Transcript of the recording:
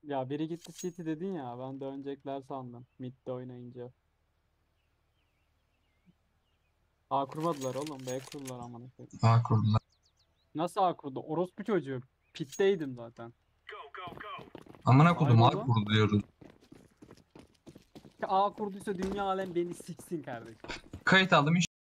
Ya biri gitti City dedin ya, ben dönecekler sandım midde oynayınca. A kurmadılar oğlum, B kurdular amına koyayım. A kurdular. Nasıl A kurdu? Orospu çocuğu. Pitteydim zaten. Amına Hayır kodum A oğlum. kurdu diyoruz. A kurduysa dünya alem beni siksin kardeşim. Kayıt aldım.